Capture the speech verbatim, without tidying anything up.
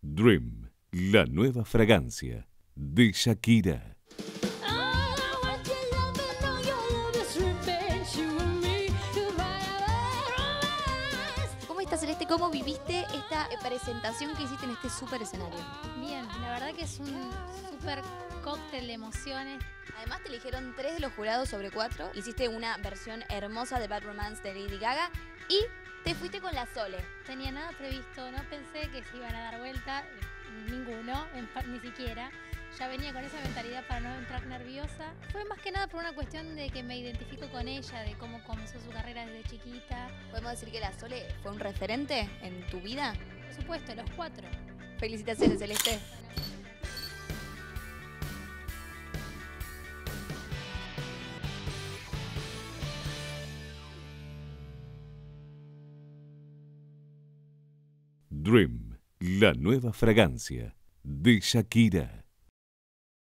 Dream, la nueva fragancia de Shakira. ¿Cómo estás, Celeste? ¿Cómo viviste esta presentación que hiciste en este súper escenario? Bien, la verdad que es un súper cóctel de emociones. Además te eligieron tres de los jurados sobre cuatro. Hiciste una versión hermosa de Bad Romance de Lady Gaga y te fuiste con la Sole. Tenía nada previsto, no pensé que se iban a dar vuelta, ninguno, ni siquiera. Ya venía con esa mentalidad para no entrar nerviosa. Fue más que nada por una cuestión de que me identifico con ella, de cómo comenzó su carrera desde chiquita. ¿Podemos decir que la Sole fue un referente en tu vida? Por supuesto, los cuatro. Felicitaciones, Celeste. Dream, la nueva fragancia de Shakira.